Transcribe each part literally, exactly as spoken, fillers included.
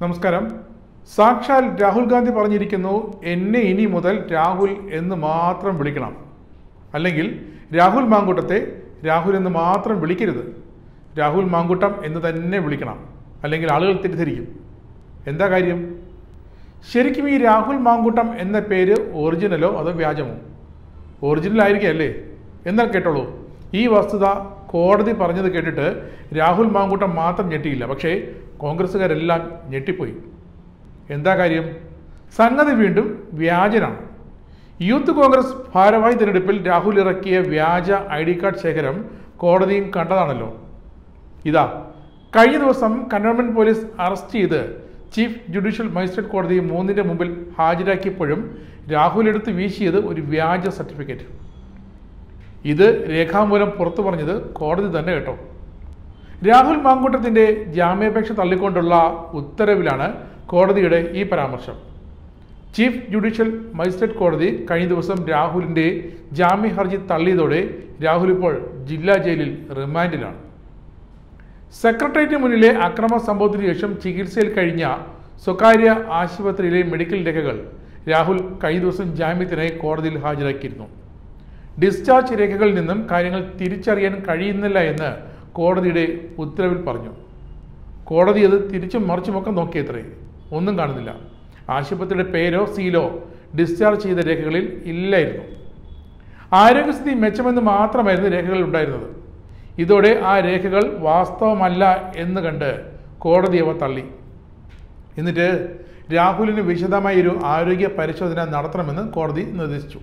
നമസ്കാരം. സാക്ഷാൽ രാഹുൽ ഗാന്ധി പറഞ്ഞിരിക്കുന്നു, എന്നെ ഇനി മുതൽ രാഹുൽ എന്ന് മാത്രം വിളിക്കണം, അല്ലെങ്കിൽ രാഹുൽ മാങ്കൂട്ടത്തെ രാഹുൽ എന്ന് മാത്രം വിളിക്കരുത്, രാഹുൽ മാങ്കൂട്ടം എന്ന് തന്നെ വിളിക്കണം, അല്ലെങ്കിൽ ആളുകൾ തെറ്റിദ്ധരിക്കും. എന്താ കാര്യം? ശരിക്കും ഈ രാഹുൽ മാങ്കൂട്ടം എന്ന പേര് ഒറിജിനലോ അതോ വ്യാജമോ? ഒറിജിനൽ ആയിരിക്കും അല്ലേ? എന്നാൽ കേട്ടോളൂ, ഈ വസ്തുത കോടതി പറഞ്ഞത് കേട്ടിട്ട് രാഹുൽ മാങ്കൂട്ടം മാത്രം ഞെട്ടിയില്ല, പക്ഷേ കോൺഗ്രസ്സുകാരെല്ലാം ഞെട്ടിപ്പോയി. എന്താ കാര്യം? സംഗതി വീണ്ടും വ്യാജനാണ്. യൂത്ത് കോൺഗ്രസ് ഭാരവാഹി തിരഞ്ഞെടുപ്പിൽ രാഹുൽ ഇറക്കിയ വ്യാജ ഐ ഡി കാർഡ് ശേഖരം കോടതിയും കണ്ടതാണല്ലോ. ഇതാ, കഴിഞ്ഞ ദിവസം കന്റോൺമെന്റ് പോലീസ് അറസ്റ്റ് ചെയ്ത് ചീഫ് ജുഡീഷ്യൽ മജിസ്ട്രേറ്റ് കോടതി മൂന്നിൻ്റെ മുമ്പിൽ ഹാജരാക്കിയപ്പോഴും രാഹുൽ എടുത്ത് വീശിയത് ഒരു വ്യാജ സർട്ടിഫിക്കറ്റ്. ഇത് രേഖാമൂലം പുറത്തു പറഞ്ഞത് കോടതി തന്നെ കേട്ടോ. രാഹുൽ മാങ്കൂട്ടത്തിൻ്റെ ജാമ്യാപേക്ഷ തള്ളിക്കൊണ്ടുള്ള ഉത്തരവിലാണ് കോടതിയുടെ ഈ പരാമർശം. ചീഫ് ജുഡീഷ്യൽ മജിസ്ട്രേറ്റ് കോടതി കഴിഞ്ഞ ദിവസം രാഹുലിൻ്റെ ജാമ്യ ഹർജി തള്ളിയതോടെ രാഹുൽ ഇപ്പോൾ ജില്ലാ ജയിലിൽ റിമാൻഡിലാണ്. സെക്രട്ടേറിയറ്റിന് മുന്നിലെ അക്രമ സംഭവത്തിന് ശേഷം ചികിത്സയിൽ കഴിഞ്ഞ സ്വകാര്യ ആശുപത്രിയിലെ മെഡിക്കൽ രേഖകൾ രാഹുൽ കഴിഞ്ഞ ദിവസം ജാമ്യത്തിനായി കോടതിയിൽ ഹാജരാക്കിയിരുന്നു. ഡിസ്ചാർജ് രേഖകളിൽ നിന്നും കാര്യങ്ങൾ തിരിച്ചറിയാൻ കഴിയുന്നില്ല എന്ന് കോടതിയുടെ ഉത്തരവിൽ പറഞ്ഞു. കോടതി അത് തിരിച്ചും മറിച്ചുമൊക്കെ നോക്കിയത്രേ, ഒന്നും കാണുന്നില്ല. ആശുപത്രിയുടെ പേരോ സീലോ ഡിസ്ചാർജ് ചെയ്ത രേഖകളിൽ ഇല്ലായിരുന്നു. ആരോഗ്യസ്ഥിതി മെച്ചമെന്ന് മാത്രമായിരുന്നു രേഖകളിൽ ഉണ്ടായിരുന്നത്. ഇതോടെ ആ രേഖകൾ വാസ്തവമല്ല എന്ന് കണ്ട് കോടതി അവ തള്ളി. എന്നിട്ട് രാഹുലിന് വിശദമായ ഒരു ആരോഗ്യ പരിശോധന നടത്തണമെന്ന് കോടതി നിർദ്ദേശിച്ചു.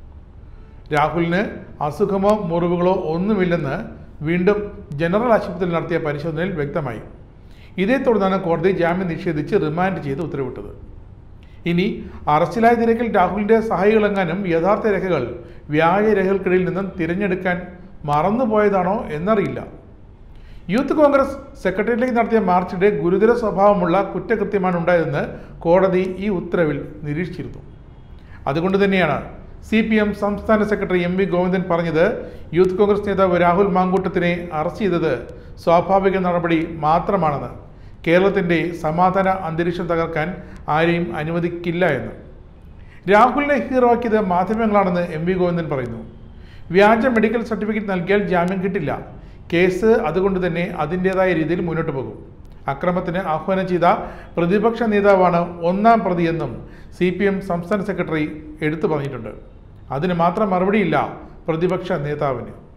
രാഹുലിന് അസുഖമോ മുറിവുകളോ ഒന്നുമില്ലെന്ന് വീണ്ടും ജനറൽ ആശുപത്രിയിൽ നടത്തിയ പരിശോധനയിൽ വ്യക്തമായി. ഇതേ തുടർന്നാണ് കോടതി ജാമ്യം നിഷേധിച്ച് റിമാൻഡ് ചെയ്ത് ഉത്തരവിട്ടത്. ഇനി അറസ്റ്റിലായ നിരക്കിൽ രാഹുലിൻ്റെ സഹായികളെങ്ങാനും യഥാർത്ഥ രേഖകൾ വ്യാജ രേഖകൾക്കിടയിൽ നിന്നും തിരഞ്ഞെടുക്കാൻ മറന്നുപോയതാണോ എന്നറിയില്ല. യൂത്ത് കോൺഗ്രസ് സെക്രട്ടേറിയറ്റിലേക്ക് നടത്തിയ മാർച്ചിന്റെ ഗുരുതര സ്വഭാവമുള്ള കുറ്റകൃത്യമാണ് ഉണ്ടായതെന്ന് കോടതി ഈ ഉത്തരവിൽ നിരീക്ഷിച്ചിരുന്നു. അതുകൊണ്ട് തന്നെയാണ് സി പി എം സംസ്ഥാന സെക്രട്ടറി എം വി ഗോവിന്ദൻ പറഞ്ഞത്, യൂത്ത് കോൺഗ്രസ് നേതാവ് രാഹുൽ മാങ്കൂട്ടത്തിനെ അറസ്റ്റ് ചെയ്തത് സ്വാഭാവിക നടപടി മാത്രമാണെന്ന്, കേരളത്തിൻ്റെ സമാധാന അന്തരീക്ഷം തകർക്കാൻ ആരെയും അനുവദിക്കില്ല എന്ന്. രാഹുലിനെ ഹീറോയാക്കിയത് മാധ്യമങ്ങളാണെന്ന് എം വി ഗോവിന്ദൻ പറയുന്നു. വ്യാജ മെഡിക്കൽ സർട്ടിഫിക്കറ്റ് നൽകിയാൽ ജാമ്യം കിട്ടില്ല. കേസ് അതുകൊണ്ട് തന്നെ അതിൻ്റെതായ രീതിയിൽ മുന്നോട്ട് പോകും. അക്രമത്തിന് ആഹ്വാനം ചെയ്ത പ്രതിപക്ഷ നേതാവാണ് ഒന്നാം പ്രതിയെന്നും സി പി എം സംസ്ഥാന സെക്രട്ടറി എടുത്തു പറഞ്ഞിട്ടുണ്ട്. അതിന് മാത്രം മറുപടിയില്ല പ്രതിപക്ഷ നേതാവിന്.